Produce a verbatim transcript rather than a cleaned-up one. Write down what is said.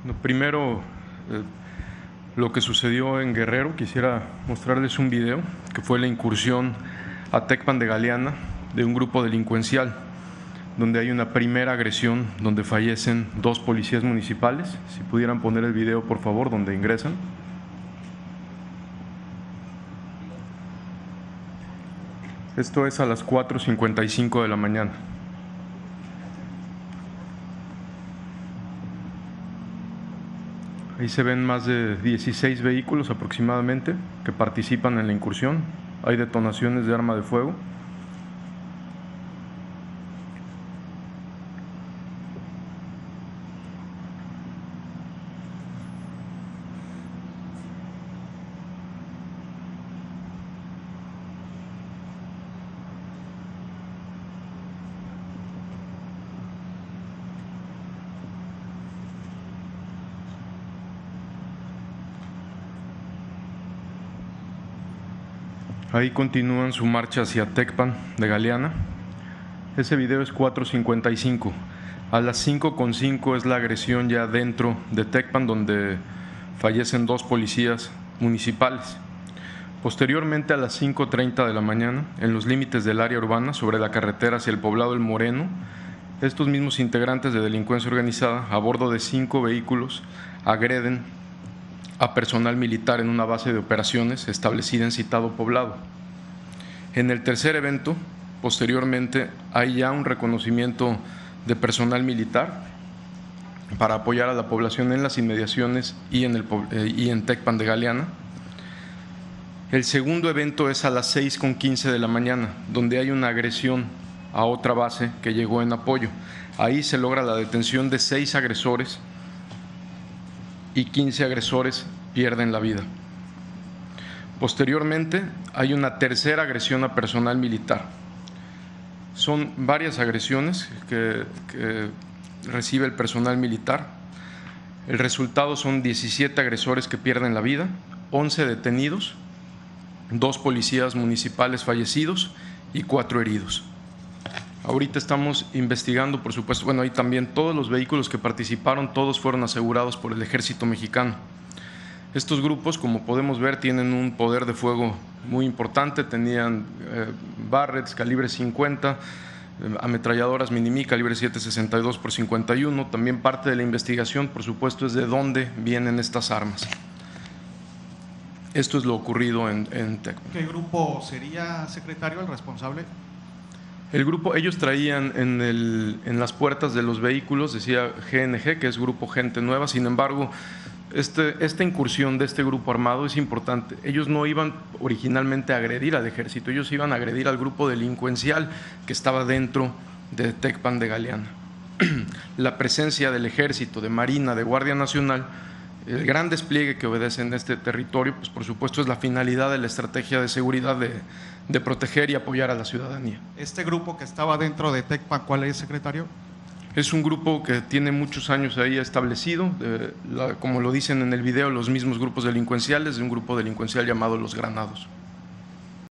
Lo primero, eh, lo que sucedió en Guerrero, quisiera mostrarles un video que fue la incursión a Tecpan de Galeana de un grupo delincuencial, donde hay una primera agresión donde fallecen dos policías municipales. Si pudieran poner el video, por favor, donde ingresan. Esto es a las cuatro cincuenta y cinco de la mañana. Ahí se ven más de dieciséis vehículos aproximadamente que participan en la incursión. Hay detonaciones de arma de fuego. Ahí continúan su marcha hacia Tecpan de Galeana. Ese video es cuatro cincuenta y cinco. A las cinco con cinco es la agresión ya dentro de Tecpan, donde fallecen dos policías municipales. Posteriormente, a las cinco treinta de la mañana, en los límites del área urbana, sobre la carretera hacia el poblado El Moreno, estos mismos integrantes de delincuencia organizada, a bordo de cinco vehículos, agreden a personal militar en una base de operaciones establecida en citado poblado. En el tercer evento, posteriormente, hay ya un reconocimiento de personal militar para apoyar a la población en las inmediaciones y en, el, eh, y en Tecpan de Galeana. El segundo evento es a las seis con quince de la mañana, donde hay una agresión a otra base que llegó en apoyo. Ahí se logra la detención de seis agresores y quince agresores pierden la vida. Posteriormente, hay una tercera agresión a personal militar. Son varias agresiones que, que recibe el personal militar. El resultado son diecisiete agresores que pierden la vida, once detenidos, dos policías municipales fallecidos y cuatro heridos. Ahorita estamos investigando, por supuesto, bueno, ahí también todos los vehículos que participaron, todos fueron asegurados por el Ejército Mexicano. Estos grupos, como podemos ver, tienen un poder de fuego muy importante, tenían eh, Barretts calibre cincuenta, eh, ametralladoras Minimi calibre siete sesenta y dos por cincuenta y uno. También parte de la investigación, por supuesto, es de dónde vienen estas armas. Esto es lo ocurrido en, en Tecpan. ¿Qué grupo sería, secretario, el responsable? El grupo, ellos traían en, el, en las puertas de los vehículos, decía G N G, que es Grupo Gente Nueva. Sin embargo, este, esta incursión de este grupo armado es importante. Ellos no iban originalmente a agredir al ejército, ellos iban a agredir al grupo delincuencial que estaba dentro de Tecpan de Galeana. La presencia del ejército, de Marina, de Guardia Nacional, el gran despliegue que obedece en este territorio, pues por supuesto es la finalidad de la estrategia de seguridad de, de proteger y apoyar a la ciudadanía. ¿Este grupo que estaba dentro de Tecpan, cuál es, secretario? Es un grupo que tiene muchos años ahí establecido, eh, la, como lo dicen en el video, los mismos grupos delincuenciales, de un grupo delincuencial llamado Los Granados.